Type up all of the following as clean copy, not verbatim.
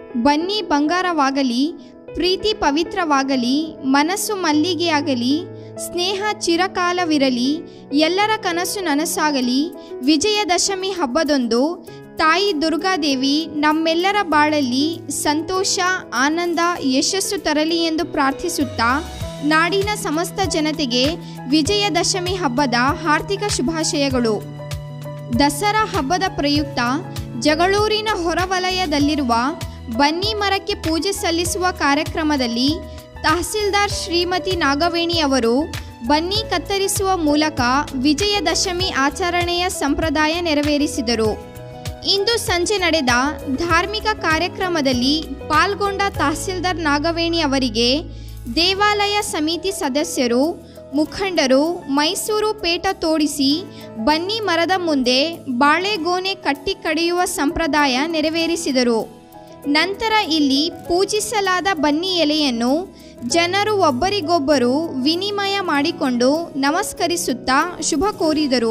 ಬನ್ನಿ ಬಂಗಾರವಾಗಲಿ, ಪ್ರೀತಿ ಪವಿತ್ರವಾಗಲಿ, ಮನಸ್ಸು ಮಲ್ಲಿಗೆಯಾಗಲಿ, ಸ್ನೇಹ ಚಿರಕಾಲವಿರಲಿ, ಎಲ್ಲರ ಕನಸು ನನಸಾಗಲಿ. ವಿಜಯದಶಮಿ ಹಬ್ಬದಂದು ತಾಯಿ ದುರ್ಗಾದೇವಿ ನಮ್ಮೆಲ್ಲರ ಬಾಳಲ್ಲಿ ಸಂತೋಷ, ಆನಂದ, ಯಶಸ್ಸು ತರಲಿ ಎಂದು ಪ್ರಾರ್ಥಿಸುತ್ತಾ ನಾಡಿನ ಸಮಸ್ತ ಜನತೆಗೆ ವಿಜಯದಶಮಿ ಹಬ್ಬದ ಹಾರ್ದಿಕ ಶುಭಾಶಯಗಳು. ದಸರಾ ಹಬ್ಬದ ಪ್ರಯುಕ್ತ ಜಗಳೂರಿನ ಹೊರವಲಯದಲ್ಲಿರುವ ಬನ್ನಿ ಮರಕ್ಕೆ ಪೂಜೆ ಸಲ್ಲಿಸುವ ಕಾರ್ಯಕ್ರಮದಲ್ಲಿ ತಹಸೀಲ್ದಾರ್ ಶ್ರೀಮತಿ ನಾಗವೇಣಿ ಅವರು ಬನ್ನಿ ಕತ್ತರಿಸುವ ಮೂಲಕ ವಿಜಯದಶಮಿ ಆಚರಣೆಯ ಸಂಪ್ರದಾಯ ನೆರವೇರಿಸಿದರು. ಇಂದು ಸಂಜೆ ನಡೆದ ಧಾರ್ಮಿಕ ಕಾರ್ಯಕ್ರಮದಲ್ಲಿ ಪಾಲ್ಗೊಂಡ ತಹಸೀಲ್ದಾರ್ ನಾಗವೇಣಿ ಅವರಿಗೆ ದೇವಾಲಯ ಸಮಿತಿ ಸದಸ್ಯರು, ಮುಖಂಡರು ಮೈಸೂರು ಪೇಟ ತೋಡಿಸಿ ಬನ್ನಿ ಮರದ ಮುಂದೆ ಬಾಳೆಗೋನೆ ಕಟ್ಟಿ ಕಡಿಯುವ ಸಂಪ್ರದಾಯ ನೆರವೇರಿಸಿದರು. ನಂತರ ಇಲ್ಲಿ ಪೂಜಿಸಲಾದ ಬನ್ನಿ ಎಲೆಯನ್ನು ಜನರು ಒಬ್ಬರಿಗೊಬ್ಬರು ವಿನಿಮಯ ಮಾಡಿಕೊಂಡು ನಮಸ್ಕರಿಸುತ್ತಾ ಶುಭ ಕೋರಿದರು.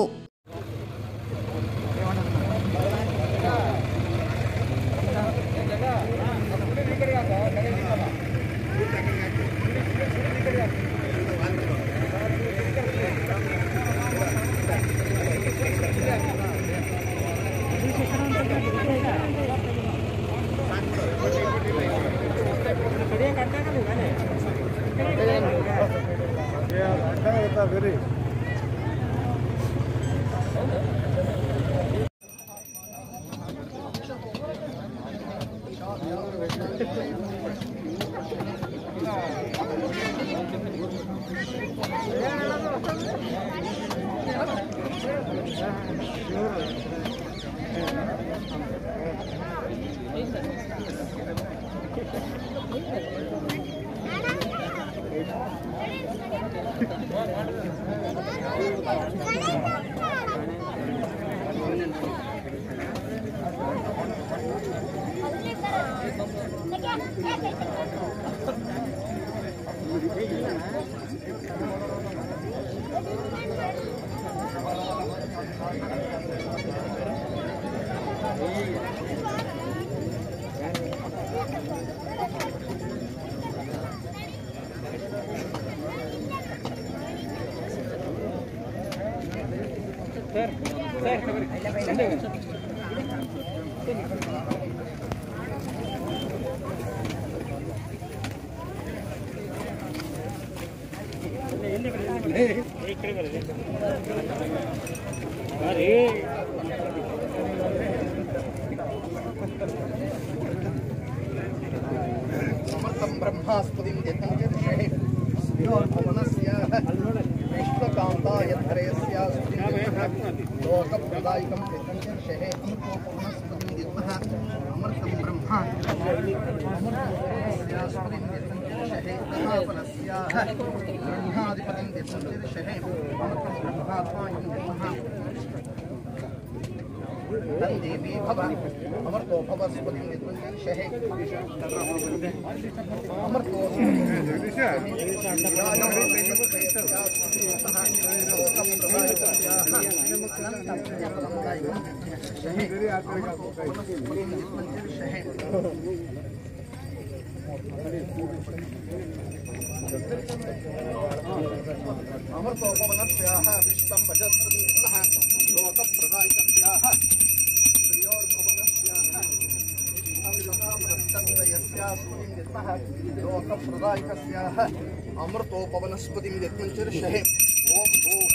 अमृतोपवनस्पतिं यत्मंचर्षहे ओम भूः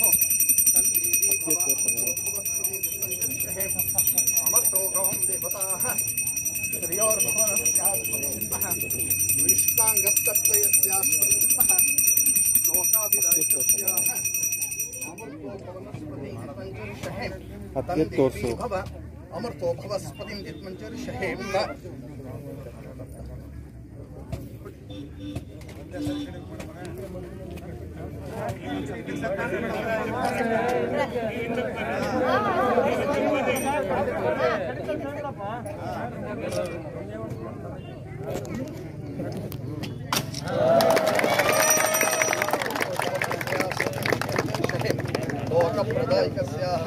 अमृतोगं देवताः श्रियोर्भवनस्यास्पतिं विष्टाङ्गस्तत्त्वयस्यास्पतिं लोकाभिराज्यस्याः अमृतोपवनस्पतिं यत्मंचर्षहे तन्देवी भव अमृतोपवनस्पतिं यत्मंचर्षहे लोकप्रदायकस्याः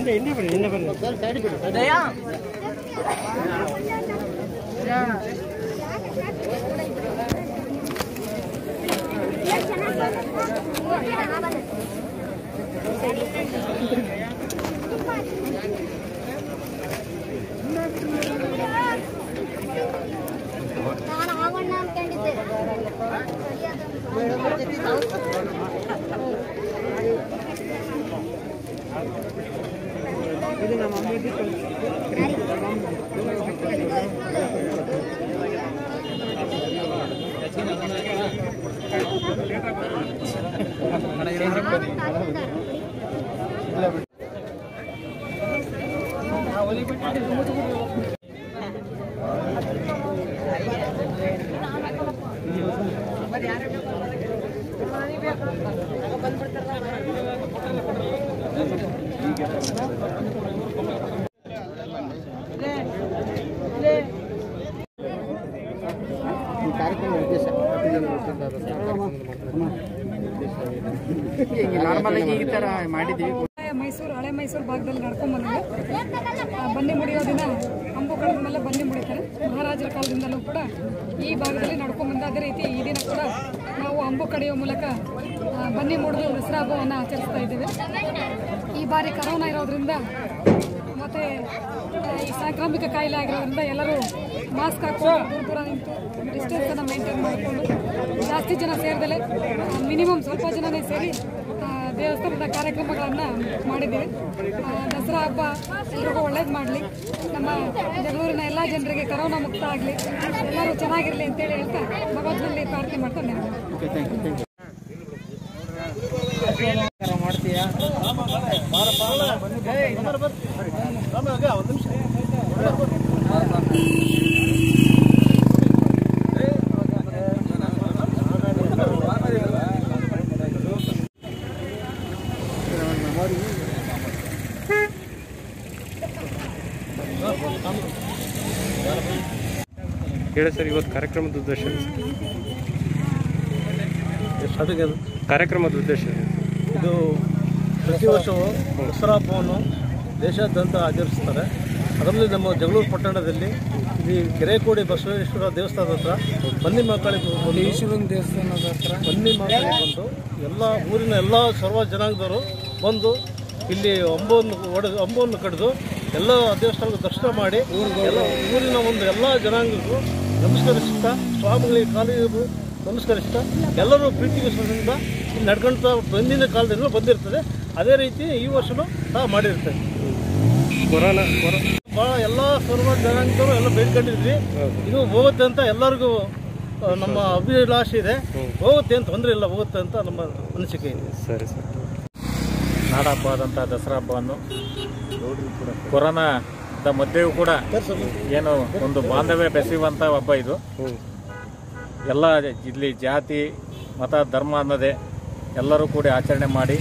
ಮೈಸೂರು ಹಳೆ ಮೈಸೂರು ಭಾಗದಲ್ಲಿ ನಡ್ಕೊಂಡು ಬಂದಿದೆ. ಬನ್ನಿ ಮುಡಿಯೋ ದಿನ ಅಂಬು ಕಳೆದ ಮೇಲೆ ಬನ್ನಿ ಮುಡಿತಾರೆ. ಮಹಾರಾಜರ ಕಾಲದಿಂದಲೂ ಕೂಡ ಈ ಭಾಗದಲ್ಲಿ ನಡ್ಕೊಂಡು ಬಂದ. ಅದೇ ರೀತಿ ಈ ದಿನ ಕೂಡ ನಾವು ಅಂಬು ಕಡಿಯೋ ಮೂಲಕ ಬನ್ನಿ ಮುಡಿದು ದಸರಾ ಹಬ್ಬವನ್ನು ಆಚರಿಸ್ತಾ ಇದ್ದೇವೆ. ಈ ಬಾರಿ ಕರೋನಾ ಇರೋದ್ರಿಂದ ಮತ್ತು ಈ ಸಾಂಕ್ರಾಮಿಕ ಕಾಯಿಲೆ ಆಗಿರೋದ್ರಿಂದ ಎಲ್ಲರೂ ಮಾಸ್ಕ್ ಹಾಕೊಂಡು ದೂರ ನಿಂತು ಡಿಸ್ಟೆನ್ಸನ್ನು ಮೇಂಟೈನ್ ಮಾಡಿಕೊಂಡು ಜಾಸ್ತಿ ಜನ ಸೇರಿದಲೆ ಮಿನಿಮಮ್ ಸ್ವಲ್ಪ ಜನನೇ ಸೇರಿ ದೇವಸ್ಥಾನದ ಕಾರ್ಯಕ್ರಮಗಳನ್ನು ಮಾಡಿದ್ದೀವಿ. ದಸರಾ ಹಬ್ಬ ಎಲ್ರಿಗೂ ಒಳ್ಳೇದು ಮಾಡಲಿ, ನಮ್ಮ ಬೆಂಗಳೂರಿನ ಎಲ್ಲ ಜನರಿಗೆ ಕರೋನಾ ಮುಕ್ತ ಆಗಲಿ, ಎಲ್ಲರೂ ಚೆನ್ನಾಗಿರಲಿ ಅಂತೇಳಿ ಹೇಳ್ತಾ ಭಗವಂತನಲ್ಲಿ ಪ್ರಾರ್ಥನೆ ಮಾಡ್ತಾನೆ. ಹೇಳಿ ಸರ್, ಇವತ್ತು ಕಾರ್ಯಕ್ರಮದ ಉದ್ದೇಶ ಇದು ಪ್ರತಿ ವರ್ಷವೂ ದಸರಾ ಹಬ್ಬವನ್ನು ದೇಶಾದ್ಯಂತ ಆಚರಿಸ್ತಾರೆ. ಅದರಲ್ಲಿ ನಮ್ಮ ಜಗಳೂರು ಪಟ್ಟಣದಲ್ಲಿ ಈ ಕೆರೆಕೋಡಿ ಬಸವೇಶ್ವರ ದೇವಸ್ಥಾನದ ಹತ್ರ ಬನ್ನಿ ಮಕ್ಕಳಿಗೆ ದೇವಸ್ಥಾನದ ಹತ್ರ ಬನ್ನಿ ಮಕ್ಕಳಿಗೆ ಬಂದು ಎಲ್ಲ ಊರಿನ ಎಲ್ಲ ಸರ್ವ ಜನಾಂಗದವರು ಬಂದು ಇಲ್ಲಿ ಅಂಬವನ್ನು ಕಡಿದು ಎಲ್ಲ ದೇವಸ್ಥಾನಕ್ಕೆ ದರ್ಶನ ಮಾಡಿ ಎಲ್ಲ ಊರಿನ ಒಂದು ಎಲ್ಲ ಜನಾಂಗಕ್ಕೂ ನಮಸ್ಕರಿಸುತ್ತಾ, ಸ್ವಾಮಿಗಳಿಗೆ ಕಾಲಿಗೆ ನಮಸ್ಕರಿಸ್ತಾ ಎಲ್ಲರೂ ಪ್ರೀತಿ ವಿಶ್ವಾಸದಿಂದ ನಡ್ಕೊಳ್ತಾ ಬಂದಿನ ಕಾಲದಿಂದ ಬಂದಿರ್ತದೆ. ಅದೇ ರೀತಿ ಈ ವರ್ಷವೂ ಸಹ ಮಾಡಿರ್ತದೆ. ಭಾಳ ಎಲ್ಲ ಸರ್ವ ಜನಾಂಗದವರು ಎಲ್ಲ ಬೇಡ್ಕೊಂಡಿದ್ವಿ. ಇದು ಹೋಗುತ್ತೆ ಅಂತ ಎಲ್ಲರಿಗೂ ನಮ್ಮ ಅಭಿಲಾಷೆ ಇದೆ. ಹೋಗುತ್ತೆ ಅಂತ ತೊಂದರೆ ಇಲ್ಲ, ಹೋಗುತ್ತೆ ಅಂತ ನಮ್ಮ ಅನಿಸಿಕೆ ಇದೆ. ಸರಿ ಸರ್. ನಾಡಹಬ್ಬ ಆದಂಥ ದಸರಾ ಹಬ್ಬವನ್ನು ಕೊರೋನಾದ ಮಧ್ಯೆಯೂ ಕೂಡ ಏನು ಒಂದು ಬಾಂಧವ್ಯ ಬೆಸೆಯುವಂಥ ಹಬ್ಬ ಇದು. ಎಲ್ಲ ಇಲ್ಲಿ ಜಾತಿ ಮತ ಧರ್ಮ ಅನ್ನೋದೇ ಎಲ್ಲರೂ ಕೂಡ ಆಚರಣೆ ಮಾಡಿ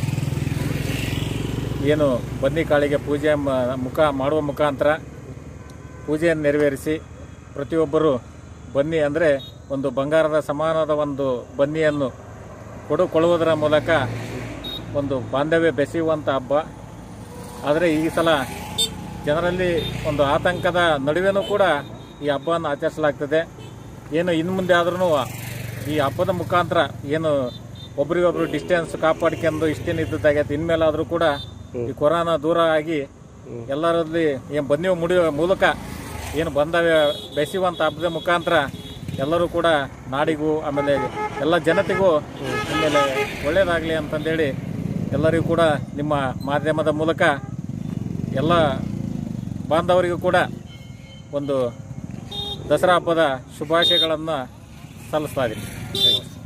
ಏನು ಬನ್ನಿ ಕಾಳಿಗೆ ಪೂಜೆ ಮಾಡುವ ಮುಖಾಂತರ ಪೂಜೆಯನ್ನು ನೆರವೇರಿಸಿ ಪ್ರತಿಯೊಬ್ಬರು ಬನ್ನಿ ಅಂದರೆ ಒಂದು ಬಂಗಾರದ ಸಮಾನದ ಒಂದು ಬನ್ನಿಯನ್ನು ಕೊಡುಕೊಳ್ಳುವುದರ ಮೂಲಕ ಒಂದು ಬಾಂಧವ್ಯ ಬೆಸೆಯುವಂಥ ಹಬ್ಬ. ಆದರೆ ಈ ಸಲ ಜನರಲ್ಲಿ ಒಂದು ಆತಂಕದ ನಡುವೆನೂ ಕೂಡ ಈ ಹಬ್ಬವನ್ನು ಆಚರಿಸಲಾಗ್ತದೆ. ಏನು ಇನ್ನು ಮುಂದೆ ಆದ್ರೂ ಈ ಹಬ್ಬದ ಮುಖಾಂತರ ಏನು ಒಬ್ರಿಗೊಬ್ರು ಡಿಸ್ಟೆನ್ಸ್ ಕಾಪಾಡ್ಕೊಂಡು ಇಷ್ಟೇನು ಇದ್ದದ್ದಾಗೈತೆ. ಇನ್ಮೇಲಾದರೂ ಕೂಡ ಈ ಕೊರೋನಾ ದೂರ ಆಗಿ ಎಲ್ಲರಲ್ಲಿ ಏನು ಬನ್ನಿ ಮುಡಿಯೋ ಮೂಲಕ ಏನು ಬಾಂಧವ್ಯ ಬೆಸೆಯುವಂಥ ಹಬ್ಬದ ಮುಖಾಂತರ ಎಲ್ಲರೂ ಕೂಡ ನಾಡಿಗೂ ಆಮೇಲೆ ಎಲ್ಲ ಜನತೆಗೂ ಆಮೇಲೆ ಒಳ್ಳೆಯದಾಗಲಿ ಅಂತಂದೇಳಿ ಎಲ್ಲರಿಗೂ ಕೂಡ ನಿಮ್ಮ ಮಾಧ್ಯಮದ ಮೂಲಕ ಎಲ್ಲ ಬಾಂಧವರಿಗೂ ಕೂಡ ಒಂದು ದಸರಾ ಹಬ್ಬದ ಶುಭಾಶಯಗಳನ್ನು ಸಲ್ಲಿಸ್ತಾ ಇದ್ದೀನಿ.